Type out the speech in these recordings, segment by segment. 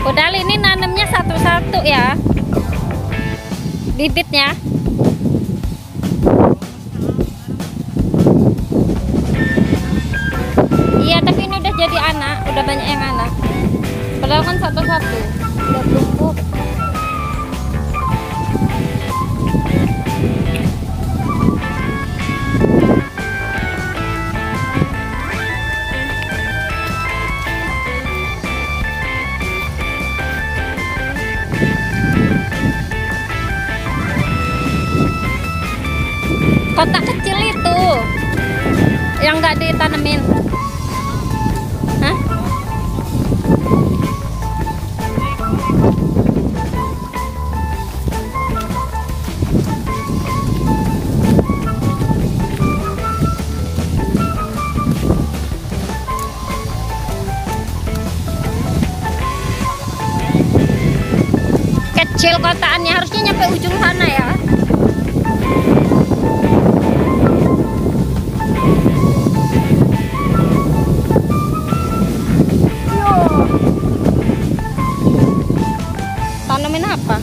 Padahal ini nanamnya satu-satu ya bibitnya. Iya, tapi ini udah jadi anak, udah banyak yang anak. Padahal kan satu-satu udah tumbuh. Kotak kecil itu yang nggak ditanemin. Hah? Kecil kotaannya, harusnya nyampe ujung sana ya. Tanamin apa?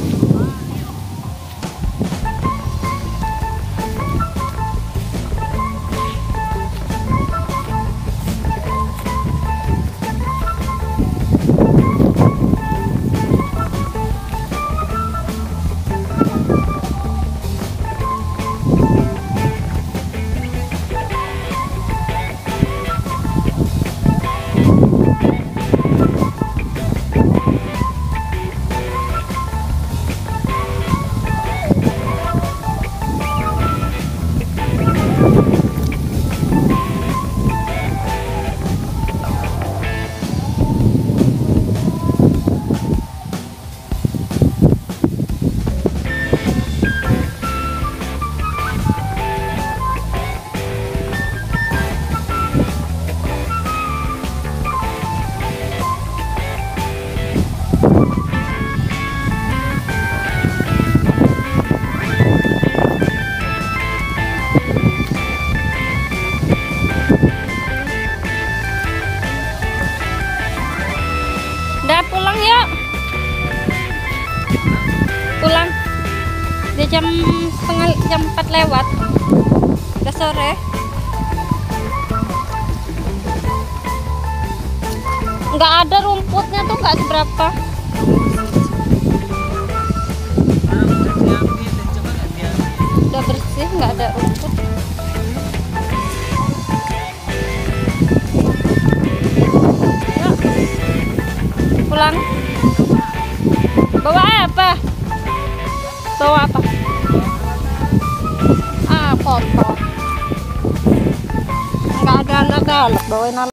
Udah pulang yuk. Pulang. Udah jam 4 lewat. Udah sore. Nggak ada rumputnya tuh, nggak seberapa. Udah bersih, nggak ada rumput. Pulang. Bawa apa? Bawa apa? Ah, kotor. Nggak ada anak galak bawain